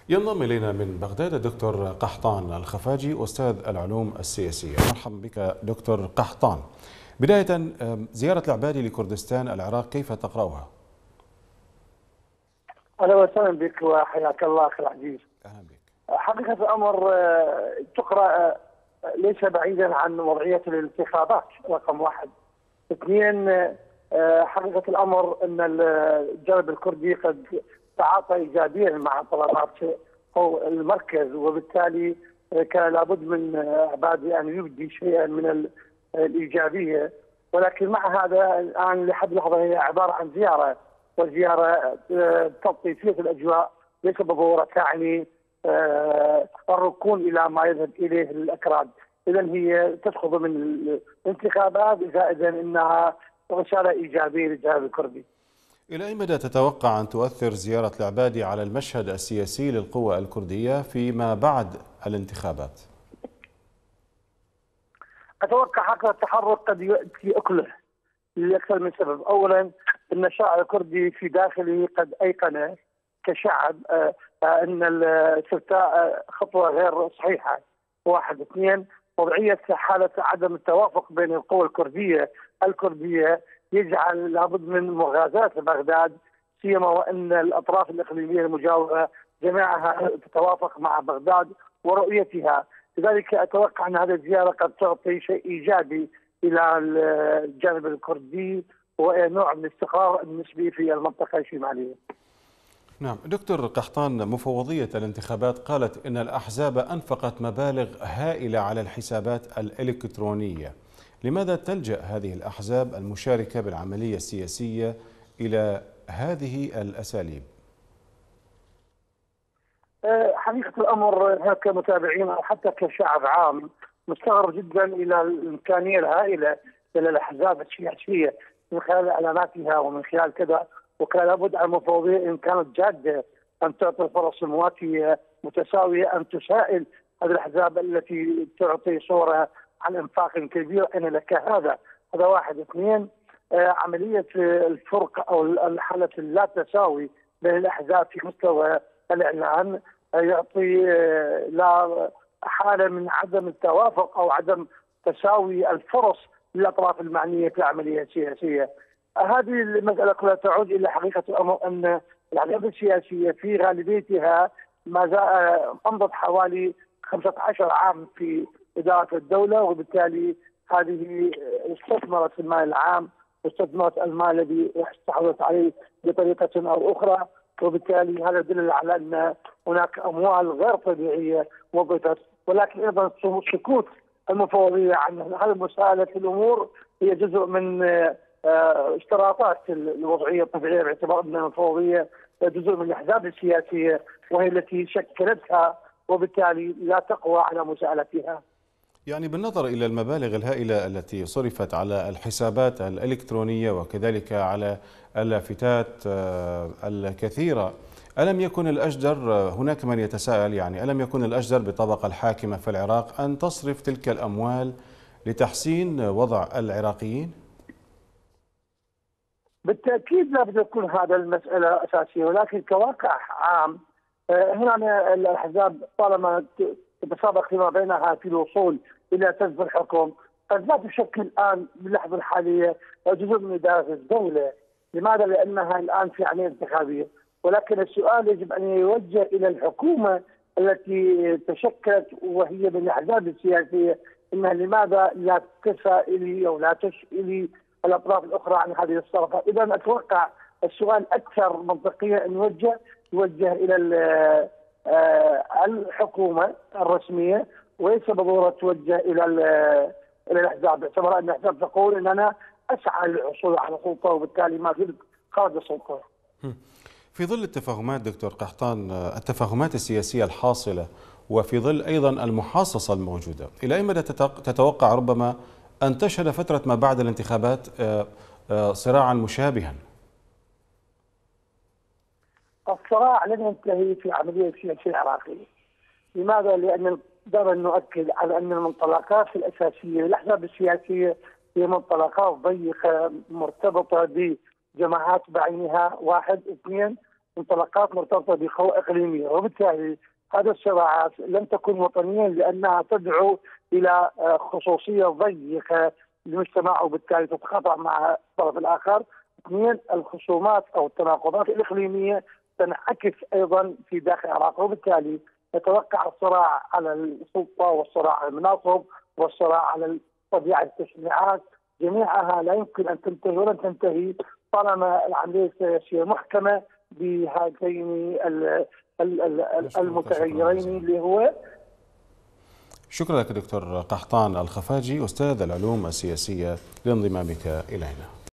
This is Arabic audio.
ينضم إلينا من بغداد الدكتور قحطان الخفاجي أستاذ العلوم السياسية. مرحبا بك دكتور قحطان. بداية، زيارة العبادي لكردستان العراق كيف تقرأها؟ اهلا وسهلا بك وحياك الله اخي العزيز. أهلا بك. حقيقه الامر تقرا ليس بعيدا عن وضعيه الانتخابات رقم واحد. اثنين، حقيقه الامر ان الجانب الكردي قد تعاطى ايجابيا مع طلبات او المركز، وبالتالي كان لابد من عبادي ان يبدي شيئا من الايجابيه، ولكن مع هذا الان لحد لحظه هي عباره عن زياره، وزياره تلطيفيه الاجواء، ليس بالضروره تعني الركون الى ما يذهب اليه الاكراد. اذا هي تدخل ضمن الانتخابات، زائدا انها رساله ايجابيه للجانب الكردي. إلى أي مدى تتوقع أن تؤثر زيارة العبادي على المشهد السياسي للقوى الكردية فيما بعد الانتخابات؟ اتوقع هذا التحرك قد يؤتي اكله لاكثر من سبب. اولا، ان الشعب الكردي في داخله قد ايقن كشعب ان الاستفتاء خطوه غير صحيحه. واحد. اثنين، وضعيه حاله عدم التوافق بين القوى الكرديه يجعل لابد من مغازاه بغداد، سيما وان الاطراف الاقليميه المجاوره جميعها تتوافق مع بغداد ورؤيتها. لذلك اتوقع ان هذه الزياره قد تعطي شيء ايجابي الى الجانب الكردي ونوع من الاستقرار النسبي في المنطقه الشماليه. نعم دكتور قحطان، مفوضية الانتخابات قالت إن الأحزاب أنفقت مبالغ هائلة على الحسابات الإلكترونية. لماذا تلجأ هذه الأحزاب المشاركة بالعملية السياسية إلى هذه الأساليب؟ حقيقة الأمر كمتابعين أو حتى كشعب عام مستغرب جدا إلى الإمكانية الهائلة للأحزاب السياسية من خلال إعلاناتها ومن خلال كذا، وكان لابد على المفوضية إن كانت جادة أن تعطي فرص مواتية متساوية، أن تسائل هذه الأحزاب التي تعطي صورة عن إنفاق كبير أين لك هذا. هذا واحد. اثنين، عملية الفرق أو حالة اللا تساوي بين الأحزاب في مستوى الإعلان يعطي لا حالة من عدم التوافق أو عدم تساوي الفرص للأطراف المعنية في العملية السياسية. هذه المسألة كلها تعود إلى حقيقة الأمر أن الأحزاب السياسية في غالبيتها ما أمضت حوالي 15 عام في إدارة الدولة، وبالتالي هذه استثمرت في المال العام واستثمرت المال الذي استحوذت عليه بطريقة أو أخرى، وبالتالي هذا يدل على أن هناك أموال غير طبيعية وظفت. ولكن أيضا سكوت المفوضية عن هذه مساءلة الأمور هي جزء من اشتراطات الوضعية الطبيعية، باعتبار أن المفوضية جزء من الأحزاب السياسية وهي التي شكلتها، وبالتالي لا تقوى على مساءلتها. يعني بالنظر إلى المبالغ الهائلة التي صرفت على الحسابات الإلكترونية وكذلك على اللافتات الكثيرة، ألم يكن الأجدر، هناك من يتساءل يعني ألم يكن الأجدر بالطبقة الحاكمة في العراق أن تصرف تلك الأموال لتحسين وضع العراقيين؟ بالتأكيد لا بد يكون هذا المسألة أساسية، ولكن كواقع عام هنا الأحزاب طالما تتسابق فيما بينها في الوصول إلى تنفيذ الحكم قد لا تشكل الآن باللحظة الحالية جزء من إدارة الدولة. لماذا؟ لأنها الآن في عملية انتخابية. ولكن السؤال يجب أن يوجه إلى الحكومة التي تشكلت وهي من الأحزاب السياسية، إنها لماذا لا تسائلي أو لا تسئلي الأطراف الأخرى عن هذه الصرفة. إذا أتوقع السؤال أكثر منطقية أن يوجه إلى الحكومة الرسمية، وليس بالضرورة توجه إلى الأحزاب، باعتبار أن الأحزاب تقول أن أنا أسعى للحصول على سلطة وبالتالي ما زلت خارج السلطة. في ظل التفاهمات دكتور قحطان، التفاهمات السياسية الحاصلة وفي ظل أيضا المحاصصة الموجودة، إلى أي مدى تتوقع ربما أن تشهد فترة ما بعد الانتخابات صراعا مشابها؟ الصراع لن ينتهي في عملية السياسية العراقية. لماذا؟ لأن دائما نؤكد على أن المنطلقات الأساسية للأحزاب السياسية هي منطلقات ضيقة مرتبطة بجماعات بعينها. واحد. اثنين، منطلقات مرتبطه بقوى اقليميه، وبالتالي هذه الصراعات لم تكن وطنيه لانها تدعو الى خصوصيه ضيقه للمجتمع، وبالتالي تتقاطع مع الطرف الاخر. اثنين، الخصومات او التناقضات الاقليميه تنعكس ايضا في داخل العراق، وبالتالي يتوقع الصراع على السلطه والصراع على المناصب والصراع على طبيعه التشريعات، جميعها لا يمكن ان تنتهي ولن تنتهي طالما العمليه السياسيه محكمه بهذين المتغيرين اللي هو. شكرا لك دكتور قحطان الخفاجي، أستاذ العلوم السياسية، لانضمامك إلينا.